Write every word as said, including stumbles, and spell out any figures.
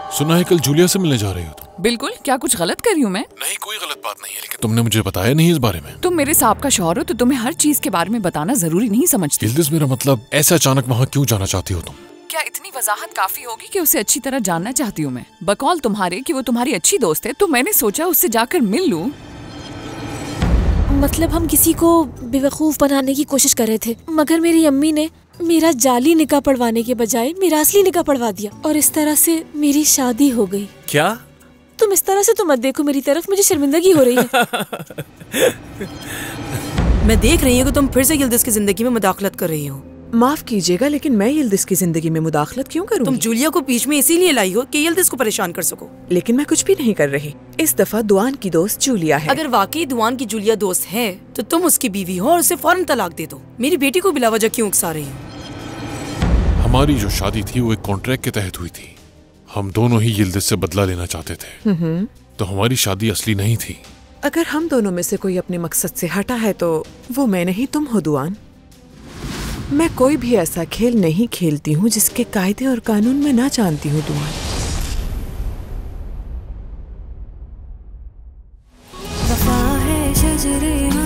सुना है कल जूलिया से मिलने जा रही हो तुम। बिल्कुल, क्या कुछ गलत कर रही हूँ मैं? नहीं, कोई गलत बात नहीं है, लेकिन तुमने मुझे बताया नहीं इस बारे में। तुम मेरे साहब का शौहर हो तो तुम्हें हर चीज के बारे में बताना जरूरी नहीं समझती। यिल्दिज़, मेरा मतलब ऐसे अचानक वहाँ क्यों जाना चाहती हो तुम? क्या इतनी वजाहत काफी होगी कि उसे अच्छी तरह जानना चाहती हूँ मैं? बकौल तुम्हारे कि वो तुम्हारी अच्छी दोस्त है, तो मैंने सोचा उससे जाकर मिल लूँ। मतलब हम किसी को बेवकूफ बनाने की कोशिश कर रहे थे, मगर मेरी अम्मी ने मेरा जाली निकाह पढ़वाने के बजाय मेरा असली निकाह पढ़वा दिया और इस तरह से मेरी शादी हो गई। क्या? तुम इस तरह से तो मत देखो मेरी तरफ, मुझे शर्मिंदगी हो रही है। मैं देख रही हूँ कि तुम फिर से यिल्दिज़ की जिंदगी में मुदाखलत कर रही हो। माफ कीजिएगा, लेकिन मैं यिल्दिज़ की जिंदगी में मुदाखलत क्यों करूंगी? तुम जूलिया को बीच में इसीलिए लाई हो कि यिल्दिज़ को परेशान कर सको। लेकिन मैं कुछ भी नहीं कर रही। इस दफा दुआन की दोस्त जूलिया है। अगर वाकई दुआन की जूलिया दोस्त है तो तुम उसकी बीवी हो और उसे फौरन तलाक दे दो। मेरी बेटी को बिला वजह क्यों उकसा रही हो? हमारी जो शादी थी वो एक कॉन्ट्रैक्ट के तहत हुई थी। हम दोनों ही यिल्दिज़ से बदला लेना चाहते थे, तो हमारी शादी असली नहीं थी। अगर हम दोनों में से कोई अपने मकसद से हटा है तो वो मैं नहीं, तुम हो दुआन। मैं कोई भी ऐसा खेल नहीं खेलती हूँ जिसके कायदे और कानून मैं ना जानती हूँ दुआन। वफा है शजरे